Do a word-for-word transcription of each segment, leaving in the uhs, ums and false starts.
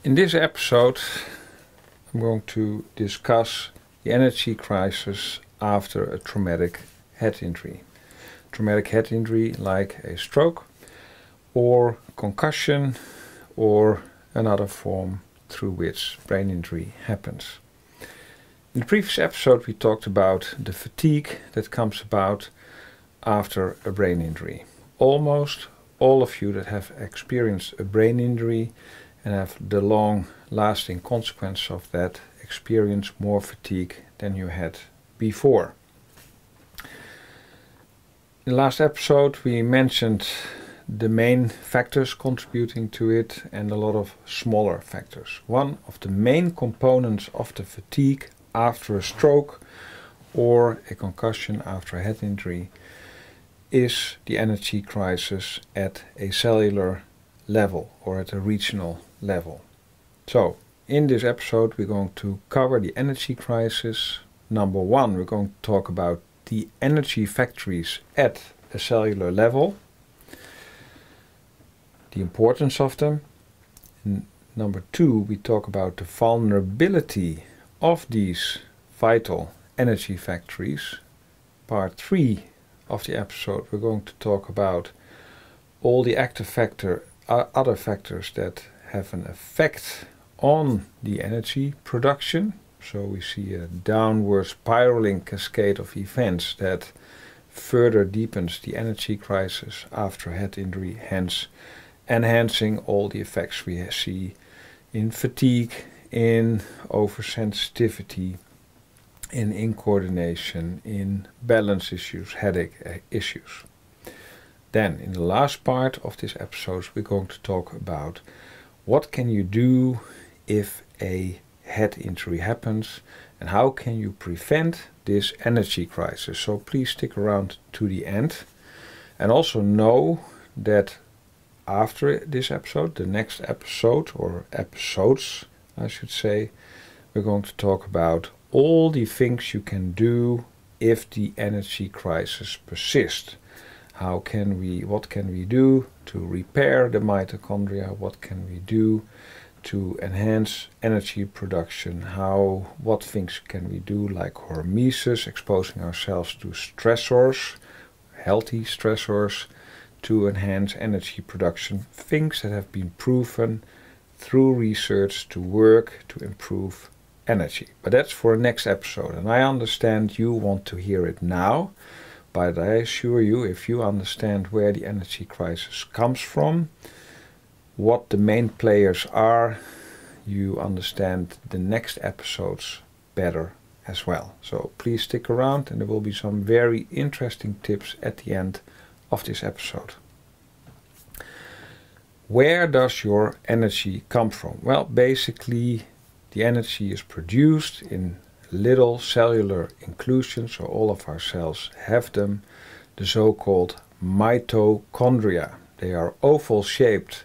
In this episode, I'm going to discuss the energy crisis after a traumatic head injury. Traumatic head injury like a stroke or concussion or another form through which brain injury happens. In the previous episode we talked about the fatigue that comes about after a brain injury. Almost all of you that have experienced a brain injury and have the long lasting consequence of that experience more fatigue than you had before. In the last episode we mentioned the main factors contributing to it and a lot of smaller factors. One of the main components of the fatigue after a stroke or a concussion after a head injury is the energy crisis at a cellular level or at a regional level. So in this episode we're going to cover the energy crisis. Number one, we're going to talk about the energy factories at a cellular level, the importance of them. And number two, we talk about the vulnerability of these vital energy factories. Part three of the episode, we're going to talk about all the active factor, uh, other factors that have an effect on the energy production. So we see a downward spiraling cascade of events that further deepens the energy crisis after head injury, hence enhancing all the effects we see in fatigue, in oversensitivity, in incoordination, in balance issues, headache issues. Then in the last part of this episode we're going to talk about what can you do if a head injury happens and how can you prevent this energy crisis. So please stick around to the end, and also know that after this episode, the next episode or episodes I should say, we're going to talk about all the things you can do if the energy crisis persists. How can we, what can we do to repair the mitochondria? What can we do to enhance energy production? How, what things can we do like hormesis, exposing ourselves to stressors, healthy stressors, to enhance energy production? Things that have been proven through research to work to improve energy. But that's for the next episode, and I understand you want to hear it now. But I assure you, if you understand where the energy crisis comes from, what the main players are, you understand the next episodes better as well. So please stick around, and there will be some very interesting tips at the end of this episode. Where does your energy come from? Well, basically the energy is produced in little cellular inclusions, so all of our cells have them, the so-called mitochondria. They are oval-shaped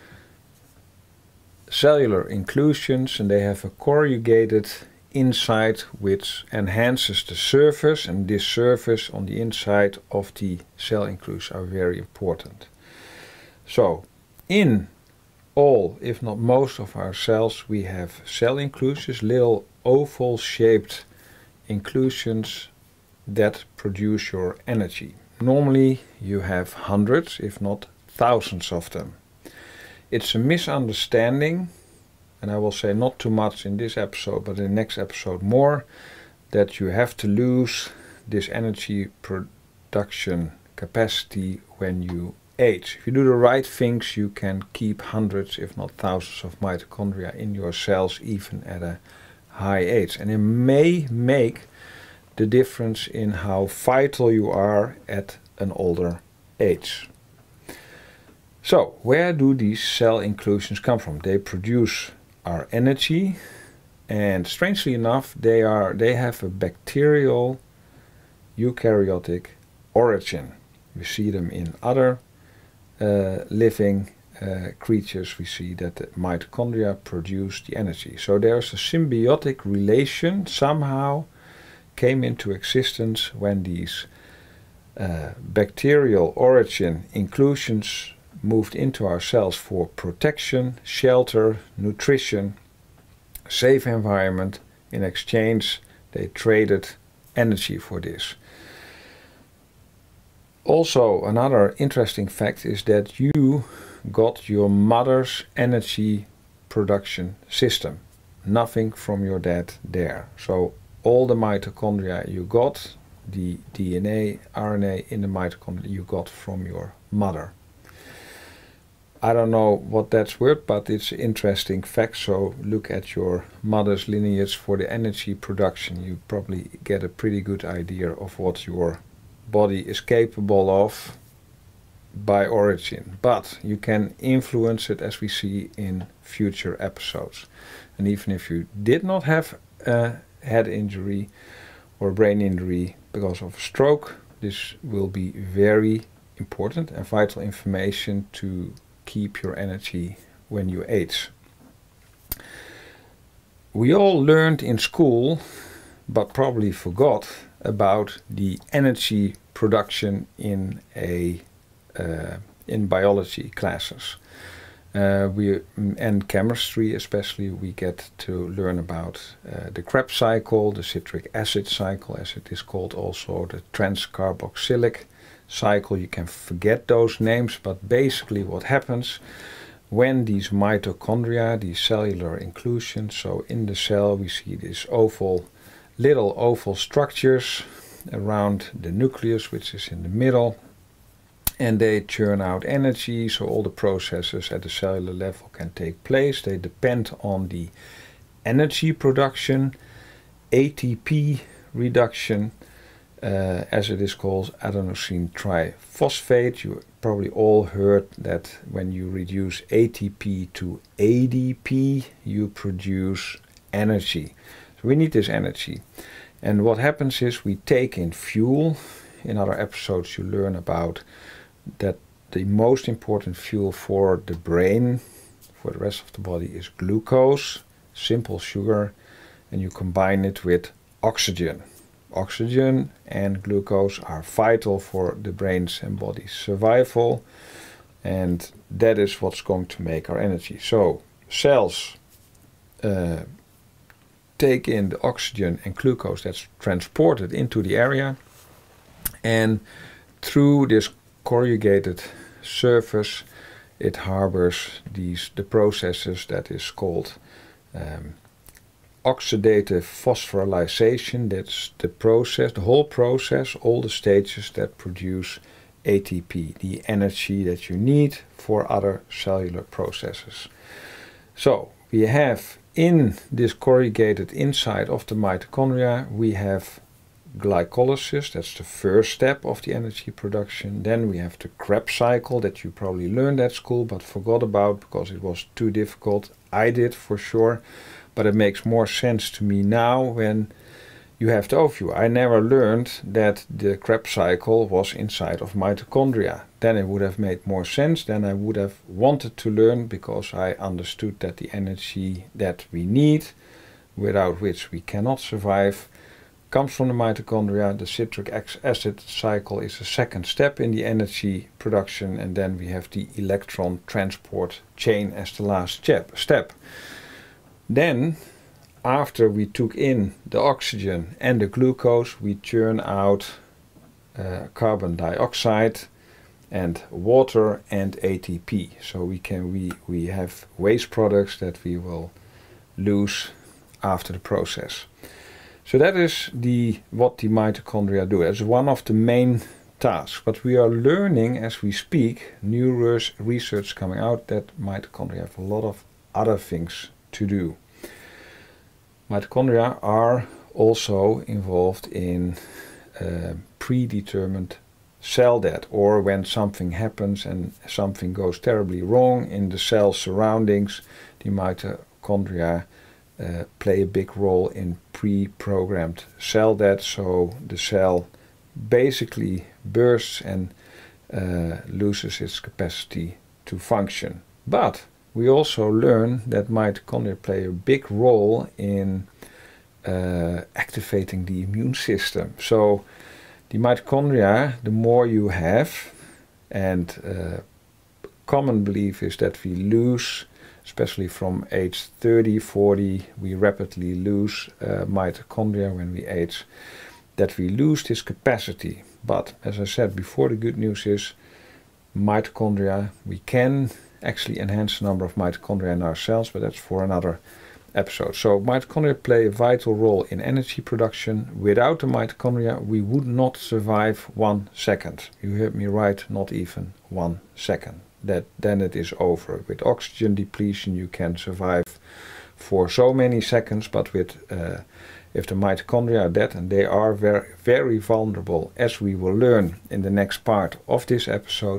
cellular inclusions, and they have a corrugated inside which enhances the surface, and this surface on the inside of the cell inclusion are very important. So in all, if not most of our cells, we have cell inclusions, little oval-shaped inclusions that produce your energy. Normally you have hundreds, if not thousands of them. It's a misunderstanding, and I will say not too much in this episode, but in the next episode more, that you have to lose this energy production capacity when you age. If you do the right things, you can keep hundreds, if not thousands of mitochondria in your cells even at a high age. And it may make the difference in how vital you are at an older age. So, where do these cell inclusions come from? They produce our energy, and strangely enough, they are they have a bacterial eukaryotic origin. We see them in other uh, living uh, creatures. We see that the mitochondria produce the energy. So there's a symbiotic relation somehow came into existence when these uh, bacterial origin inclusions moved into our cells for protection, shelter, nutrition, safe environment. In exchange, they traded energy for this. Also, another interesting fact is that you got your mother's energy production system. Nothing from your dad there. So all the mitochondria you got, the D N A, R N A in the mitochondria you got from your mother. I don't know what that's worth, but it's an interesting fact. So look at your mother's lineage for the energy production. You probably get a pretty good idea of what your body is capable of by origin. But you can influence it, as we see in future episodes. And even if you did not have a head injury or brain injury because of a stroke, this will be very important and vital information to keep your energy when you age. We all learned in school, but probably forgot about the energy production in a uh, in biology classes. Uh, we and chemistry especially, we get to learn about uh, the Krebs cycle, the citric acid cycle, as it is called, also the transcarboxylic cycle. You can forget those names, but basically what happens when these mitochondria, these cellular inclusions, so in the cell we see these oval, little oval structures around the nucleus, which is in the middle, and they churn out energy, so all the processes at the cellular level can take place. They depend on the energy production, A T P reduction, uh, as it is called adenosine triphosphate. You probably all heard that when you reduce A T P to A D P, you produce energy. So we need this energy. And what happens is we take in fuel. In other episodes you learn about that the most important fuel for the brain, for the rest of the body, is glucose, simple sugar, and you combine it with oxygen. Oxygen and glucose are vital for the brain's and body's survival, and that is what's going to make our energy. So cells uh, take in the oxygen and glucose that's transported into the area, and through this corrugated surface it harbors these the processes that is called um, oxidative phosphorylation. That's the process, the whole process, all the stages that produce A T P, the energy that you need for other cellular processes. So we have in this corrugated inside of the mitochondria, we have glycolysis, that's the first step of the energy production. Then we have the Krebs cycle that you probably learned at school but forgot about because it was too difficult. I did for sure, but it makes more sense to me now when you have the overview. I never learned that the Krebs cycle was inside of mitochondria. Then it would have made more sense. Then I would have wanted to learn, because I understood that the energy that we need, without which we cannot survive, comes from the mitochondria. The citric acid cycle is the second step in the energy production, and then we have the electron transport chain as the last step. Then, after we took in the oxygen and the glucose, we churn out uh, carbon dioxide and water and A T P. So we can we we have waste products that we will lose after the process. So that is the what the mitochondria do. That's one of the main tasks. But we are learning as we speak, new research coming out, that mitochondria have a lot of other things to do. Mitochondria are also involved in uh, predetermined cell death, or when something happens and something goes terribly wrong in the cell surroundings, the mitochondria uh, play a big role in pre-programmed cell death. So the cell basically bursts and uh, loses its capacity to function. But we also learn that mitochondria play a big role in uh, activating the immune system. So the mitochondria, the more you have, and uh, common belief is that we lose, especially from age thirty, forty, we rapidly lose uh, mitochondria when we age, that we lose this capacity. But as I said before, the good news is mitochondria, we can actually enhance the number of mitochondria in our cells, but that's for another episode. So mitochondria play a vital role in energy production. Without the mitochondria, we would not survive one second. You heard me right, not even one second. That then it is over. With oxygen depletion, you can survive for so many seconds, but with uh, if the mitochondria are dead, and they are very, very vulnerable, as we will learn in the next part of this episode,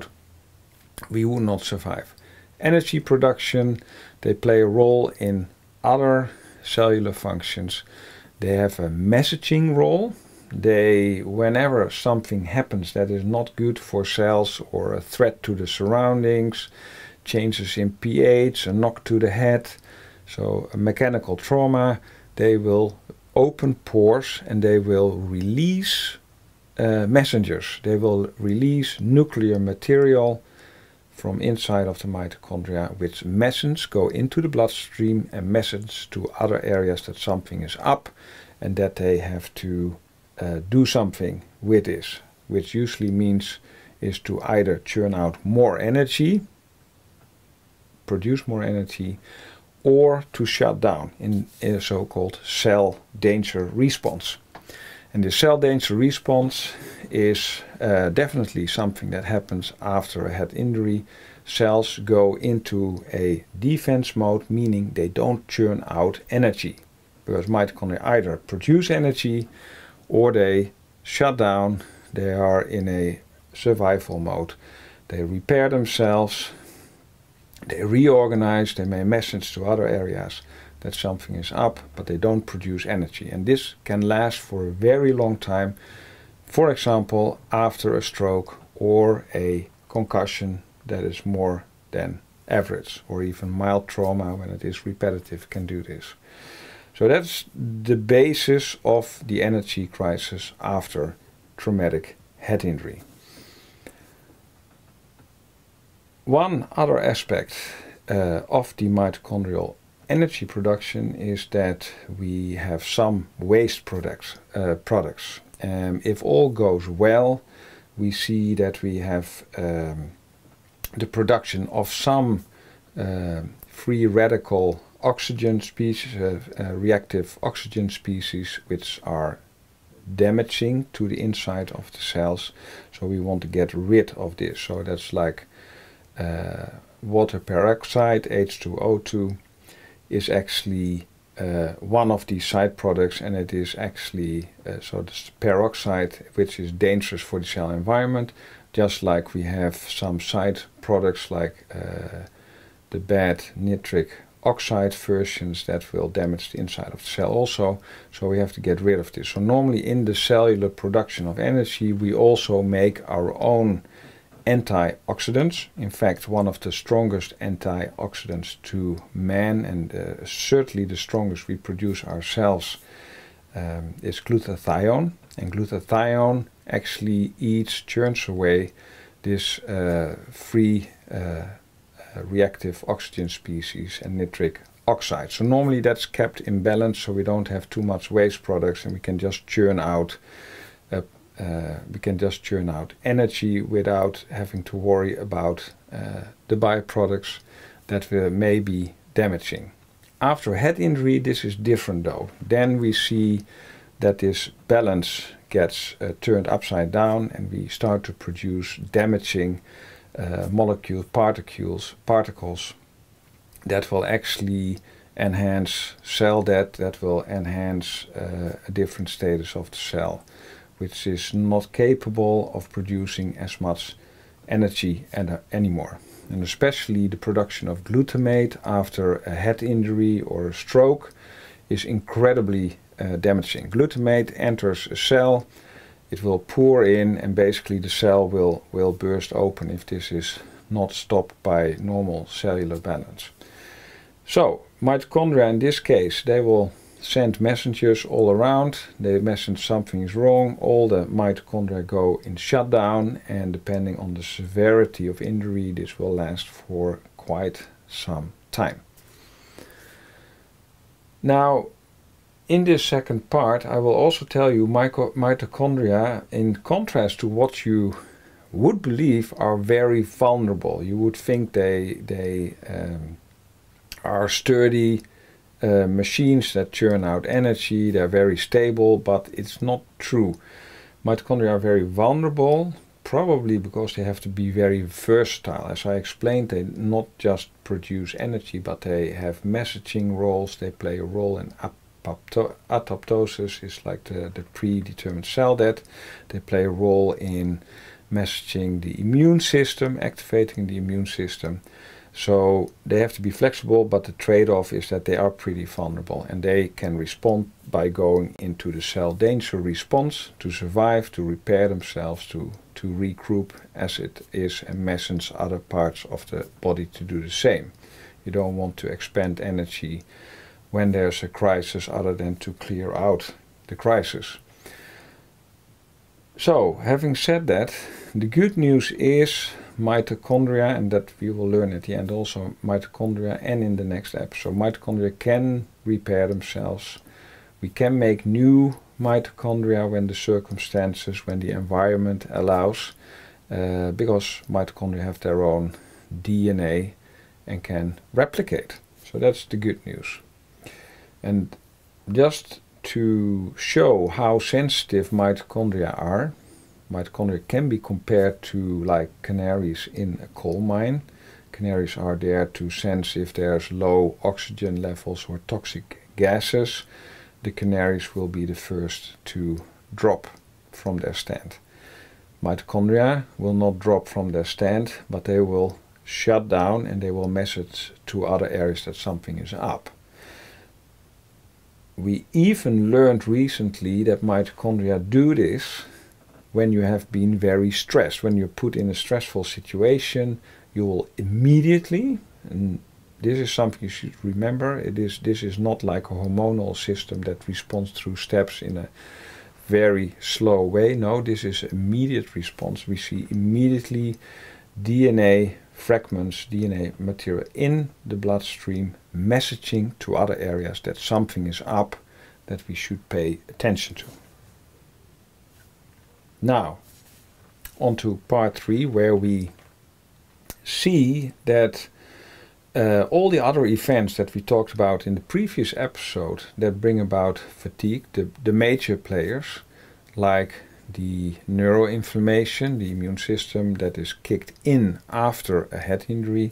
we will not survive. Energy production, they play a role in other cellular functions. They have a messaging role. They, whenever something happens that is not good for cells or a threat to the surroundings, changes in pH, a knock to the head, so a mechanical trauma, they will open pores and they will release uh, messengers. They will release nuclear material from inside of the mitochondria, which message go into the bloodstream and message to other areas that something is up and that they have to uh, do something with this, which usually means is to either churn out more energy, produce more energy, or to shut down in, in a so-called cell danger response. And the cell danger response is uh, definitely something that happens after a head injury. Cells go into a defense mode, meaning they don't churn out energy, because mitochondria either produce energy or they shut down. They are in a survival mode. They repair themselves, they reorganize, they may message to other areas that something is up, but they don't produce energy. And this can last for a very long time, for example, after a stroke or a concussion that is more than average, or even mild trauma when it is repetitive can do this. So that's the basis of the energy crisis after traumatic head injury. One other aspect uh, of the mitochondrial energy production is that we have some waste products. Uh, products. Um, if all goes well, we see that we have um, the production of some uh, free radical oxygen species, uh, uh, reactive oxygen species, which are damaging to the inside of the cells. So we want to get rid of this. So that's like uh, water peroxide, H two O two, is actually uh, one of these side products, and it is actually uh, so this peroxide, which is dangerous for the cell environment, just like we have some side products like uh, the bad nitric oxide versions that will damage the inside of the cell also. So we have to get rid of this. So normally in the cellular production of energy, we also make our own antioxidants. In fact, one of the strongest antioxidants to man, and uh, certainly the strongest we produce ourselves, um, is glutathione. And glutathione actually eats, churns away this uh, free uh, uh, reactive oxygen species and nitric oxide. So normally that's kept in balance, so we don't have too much waste products, and we can just churn out uh, Uh, we can just churn out energy without having to worry about uh, the byproducts that will may be damaging. After a head injury, this is different though. Then we see that this balance gets uh, turned upside down, and we start to produce damaging uh, molecules, particles, particles that will actually enhance cell death, that will enhance uh, a different status of the cell, which is not capable of producing as much energy and, uh, anymore. And especially the production of glutamate after a head injury or a stroke is incredibly uh, damaging. Glutamate enters a cell, it will pour in, and basically the cell will, will burst open if this is not stopped by normal cellular balance. So mitochondria in this case, they will send messengers all around. They message something is wrong. All the mitochondria go in shutdown, and depending on the severity of injury, this will last for quite some time. Now, in this second part, I will also tell you mitochondria, in contrast to what you would believe, are very vulnerable. You would think they, they um, are sturdy uh, machines that churn out energy, they're very stable, but it's not true. Mitochondria are very vulnerable, probably because they have to be very versatile. As I explained, they not just produce energy, but they have messaging roles. They play a role in apopto apoptosis, is like the, the predetermined cell death. They play a role in messaging the immune system, activating the immune system. So they have to be flexible, but the trade-off is that they are pretty vulnerable, and they can respond by going into the cell danger response to survive, to repair themselves, to, to regroup as it is, and message other parts of the body to do the same. You don't want to expend energy when there's a crisis other than to clear out the crisis. So, having said that, the good news is mitochondria, and that we will learn at the end also, mitochondria, and in the next episode, mitochondria can repair themselves. We can make new mitochondria when the circumstances, when the environment allows, uh, because mitochondria have their own D N A and can replicate. So that's the good news. And just to show how sensitive mitochondria are, mitochondria can be compared to like canaries in a coal mine. Canaries are there to sense if there's low oxygen levels or toxic gases. The canaries will be the first to drop from their stand. Mitochondria will not drop from their stand, but they will shut down and they will message to other areas that something is up. We even learned recently that mitochondria do this when you have been very stressed. When you're put in a stressful situation, you will immediately, and this is something you should remember, it is, this is not like a hormonal system that responds through steps in a very slow way. No, this is immediate response. We see immediately D N A fragments, D N A material in the bloodstream messaging to other areas that something is up, that we should pay attention to. Now, on to part three, where we see that uh, all the other events that we talked about in the previous episode that bring about fatigue, the, the major players, like the neuroinflammation, the immune system that is kicked in after a head injury,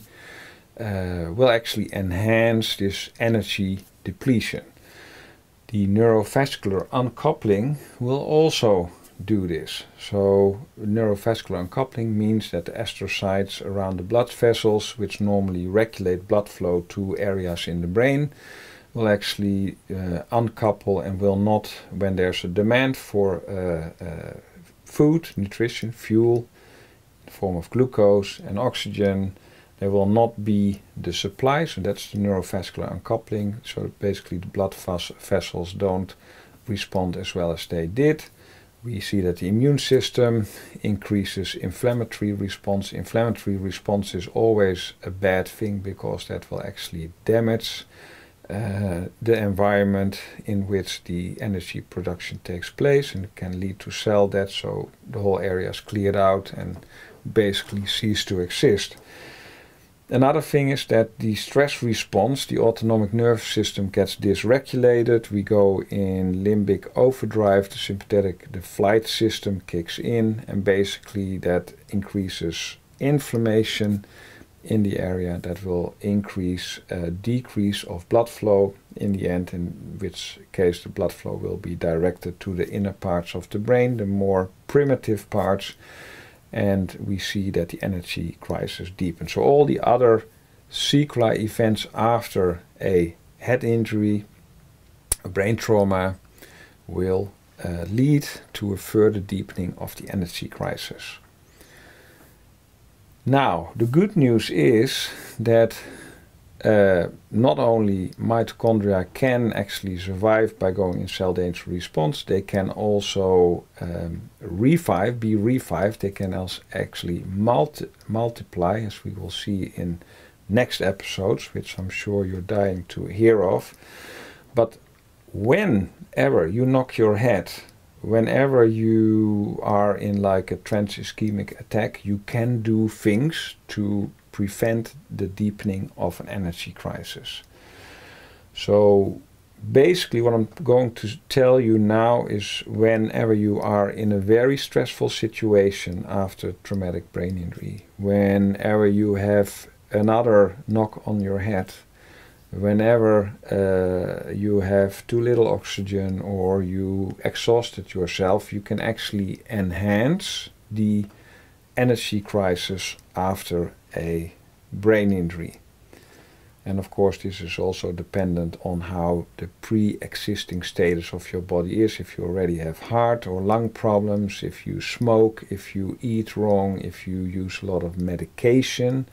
uh, will actually enhance this energy depletion. The neurovascular uncoupling will also do this. So neurovascular uncoupling means that the astrocytes around the blood vessels, which normally regulate blood flow to areas in the brain, will actually uh, uncouple and will not, when there's a demand for uh, uh, food, nutrition, fuel, in the form of glucose and oxygen, there will not be the supply. So that's the neurovascular uncoupling. So basically the blood vessels don't respond as well as they did. We see that the immune system increases inflammatory response. Inflammatory response is always a bad thing because that will actually damage uh, the environment in which the energy production takes place, and it can lead to cell death, so the whole area is cleared out and basically cease to exist. Another thing is that the stress response, the autonomic nervous system gets dysregulated. We go in limbic overdrive, the sympathetic, the flight system kicks in, and basically that increases inflammation in the area that will increase uh, decrease of blood flow in the end, in which case the blood flow will be directed to the inner parts of the brain, the more primitive parts. And we see that the energy crisis deepens. So all the other sequelae events after a head injury, a brain trauma, will uh, lead to a further deepening of the energy crisis. Now, the good news is that uh, not only mitochondria can actually survive by going in cell danger response, they can also um, revive, be revived. They can also actually multi multiply, as we will see in next episodes, which I'm sure you're dying to hear of. But whenever you knock your head, whenever you are in like a trans ischemic attack, you can do things to prevent the deepening of an energy crisis. So basically what I'm going to tell you now is, whenever you are in a very stressful situation after traumatic brain injury, whenever you have another knock on your head, whenever uh, you have too little oxygen or you exhausted yourself, you can actually enhance the energy crisis after a brain injury. And of course this is also dependent on how the pre-existing status of your body is. If you already have heart or lung problems, if you smoke, if you eat wrong, if you use a lot of medication,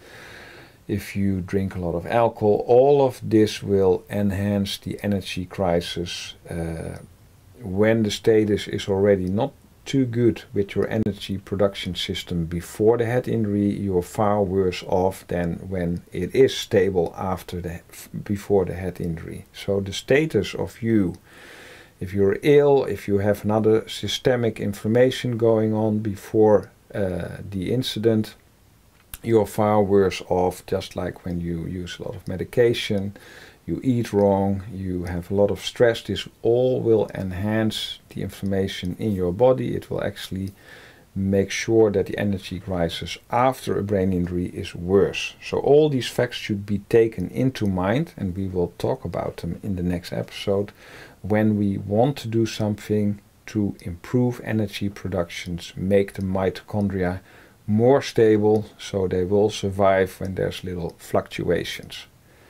if you drink a lot of alcohol, all of this will enhance the energy crisis. Uh, when the status is already not too good with your energy production system before the head injury, you're far worse off than when it is stable after the before the head injury. So the status of you, if you're ill, if you have another systemic inflammation going on before uh, the incident, you're far worse off, just like when you use a lot of medication, you eat wrong, you have a lot of stress. This all will enhance the inflammation in your body. It will actually make sure that the energy crisis after a brain injury is worse. So all these facts should be taken into mind, and we will talk about them in the next episode, when we want to do something to improve energy productions, make the mitochondria more stable, so they will survive when there's little fluctuations.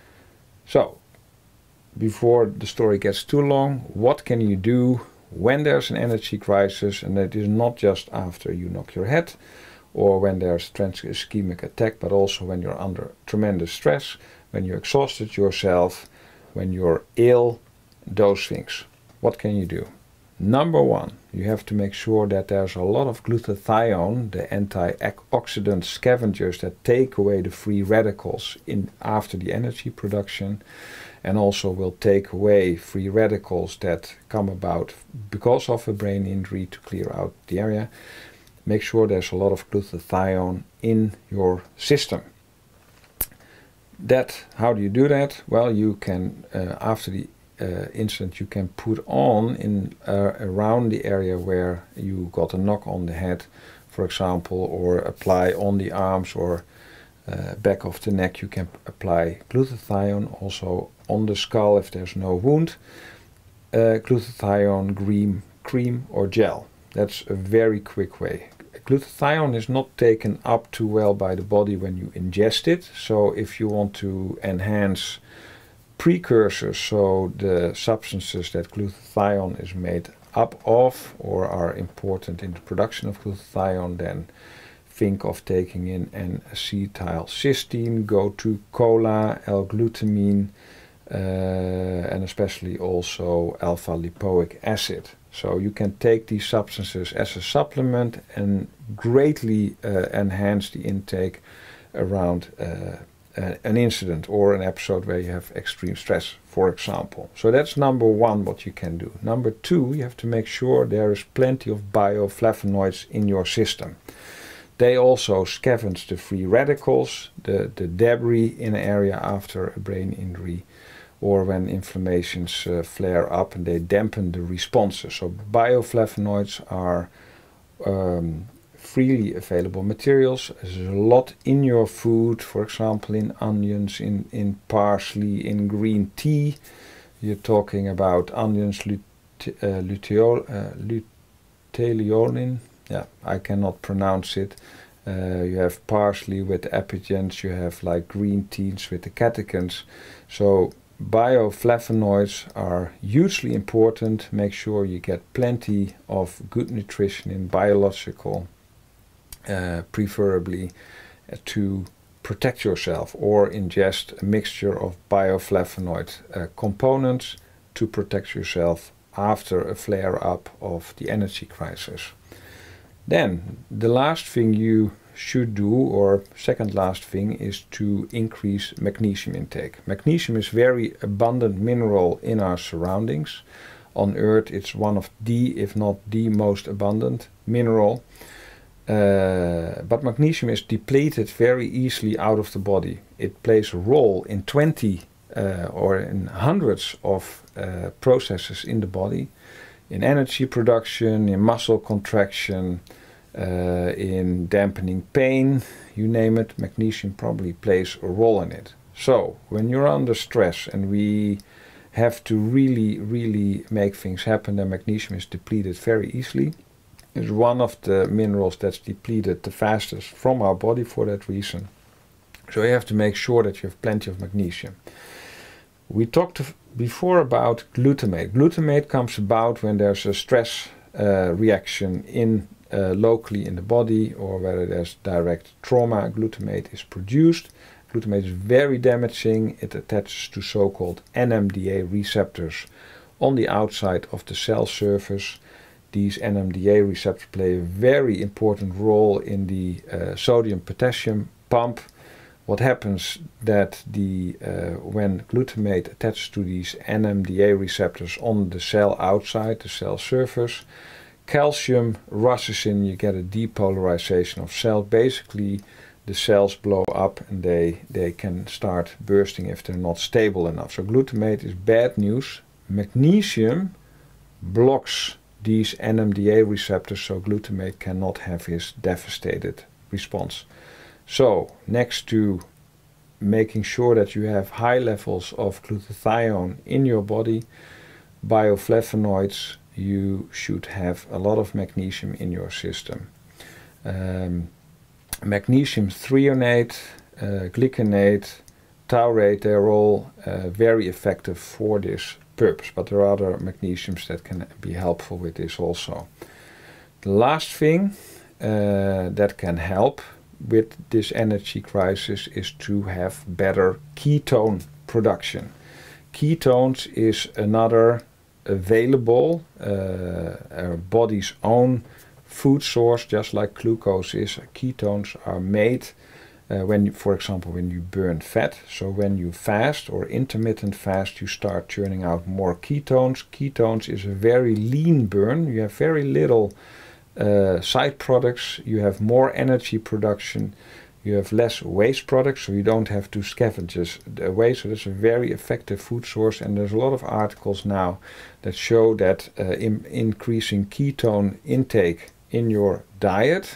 So, before the story gets too long, what can you do when there's an energy crisis? And that is not just after you knock your head or when there's a trans ischemic attack, but also when you're under tremendous stress, when you exhausted yourself, when you're ill, those things. What can you do? Number one, you have to make sure that there's a lot of glutathione, the antioxidant scavengers that take away the free radicals in after the energy production, and also will take away free radicals that come about because of a brain injury, to clear out the area. Make sure there's a lot of glutathione in your system. That, how do you do that? Well, you can, uh, after the Uh, incident, you can put on in uh, around the area where you got a knock on the head, for example, or apply on the arms or uh, back of the neck. You can apply glutathione. Also on the skull, if there's no wound, uh, glutathione cream, cream or gel. That's a very quick way. Glutathione is not taken up too well by the body when you ingest it. So if you want to enhance precursors, so the substances that glutathione is made up of or are important in the production of glutathione, then think of taking in an acetylcysteine, go to cola, L-glutamine, uh, and especially also alpha-lipoic acid. So you can take these substances as a supplement and greatly uh, enhance the intake around uh, Uh, an incident or an episode where you have extreme stress, for example. So that's number one, what you can do. Number two, you have to make sure there is plenty of bioflavonoids in your system. They also scavenge the free radicals, the, the debris in an area after a brain injury, or when inflammations uh, flare up, and they dampen the responses. So bioflavonoids are um, freely available materials. There's a lot in your food, for example in onions, in, in parsley, in green tea. You're talking about onions, lute, uh, luteol, uh, luteolin, yeah, I cannot pronounce it. Uh, you have parsley with the apigens, you have like green teas with the catechins. So bioflavonoids are hugely important. Make sure you get plenty of good nutrition in biological, Uh, preferably uh, to protect yourself or ingest a mixture of bioflavonoid uh, components to protect yourself after a flare-up of the energy crisis. Then the last thing you should do, or second last thing, is to increase magnesium intake. Magnesium is very abundant mineral in our surroundings. On Earth it's one of the, if not the most abundant mineral. Uh, but magnesium is depleted very easily out of the body. It plays a role in twenty uh, or in hundreds of uh, processes in the body, in energy production, in muscle contraction, uh, in dampening pain, you name it. Magnesium probably plays a role in it. So when you're under stress and we have to really, really make things happen, then magnesium is depleted very easily. It's one of the minerals that's depleted the fastest from our body for that reason. So you have to make sure that you have plenty of magnesium. We talked before about glutamate. Glutamate comes about when there's a stress uh, reaction in uh, locally in the body, or whether there's direct trauma. Glutamate is produced. Glutamate is very damaging. It attaches to so-called N M D A receptors on the outside of the cell surface. These N M D A receptors play a very important role in the uh, sodium-potassium pump. What happens that the uh, when glutamate attaches to these N M D A receptors on the cell outside, the cell surface, calcium rushes in, you get a depolarization of cell. Basically, the cells blow up and they, they can start bursting if they're not stable enough. So glutamate is bad news. Magnesium blocks these N M D A receptors, so glutamate cannot have his devastated response. So next to making sure that you have high levels of glutathione in your body, bioflavonoids, you should have a lot of magnesium in your system. Um, magnesium threonate, uh, glycinate, taurate, they're all uh, very effective for this purpose, but there are other magnesiums that can be helpful with this also. The last thing uh, that can help with this energy crisis is to have better ketone production. Ketones is another available, uh, our body's own food source, just like glucose is. Ketones are made uh, when, you, for example, when you burn fat. So when you fast or intermittent fast, you start churning out more ketones. Ketones is a very lean burn. You have very little uh, side products. You have more energy production. You have less waste products, so you don't have to scavenge the waste. So that's a very effective food source, and there's a lot of articles now that show that uh, in increasing ketone intake in your diet,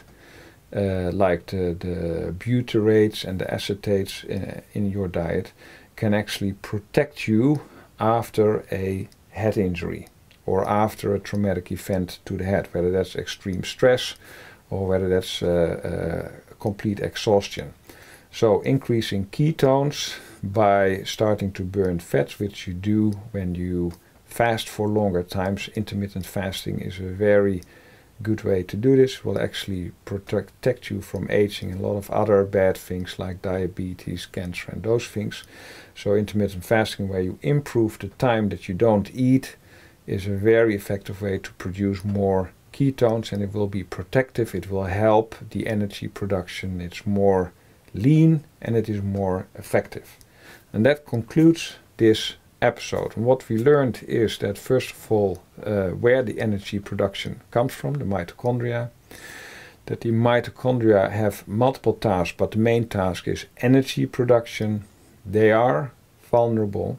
uh, like the, the butyrates and the acetates in, in your diet, can actually protect you after a head injury or after a traumatic event to the head, whether that's extreme stress or whether that's uh, uh, complete exhaustion. So increasing ketones by starting to burn fats, which you do when you fast for longer times. Intermittent fasting is a very good way to do this. It will actually protect you from aging and a lot of other bad things like diabetes, cancer and those things. So intermittent fasting, where you improve the time that you don't eat, is a very effective way to produce more ketones, and it will be protective. It will help the energy production. It's more lean and it is more effective. And that concludes this episode. And what we learned is that, first of all, uh, where the energy production comes from, the mitochondria, that the mitochondria have multiple tasks, but the main task is energy production. They are vulnerable.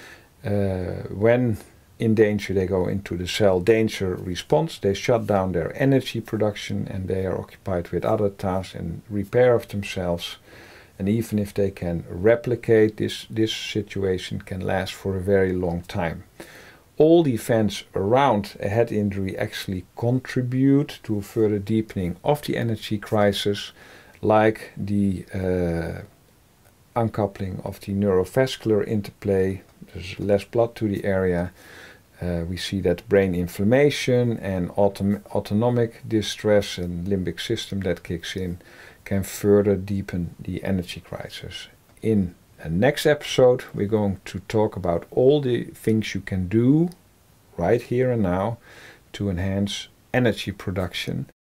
Uh, when in danger, they go into the cell danger response. They shut down their energy production and they are occupied with other tasks and repair of themselves. And even if they can replicate, this, this situation can last for a very long time. All the events around a head injury actually contribute to a further deepening of the energy crisis, like the uh, uncoupling of the neurovascular interplay. There's less blood to the area. Uh, we see that brain inflammation and autom autonomic distress and limbic system that kicks in can further deepen the energy crisis. In the next episode, we're going to talk about all the things you can do right here and now to enhance energy production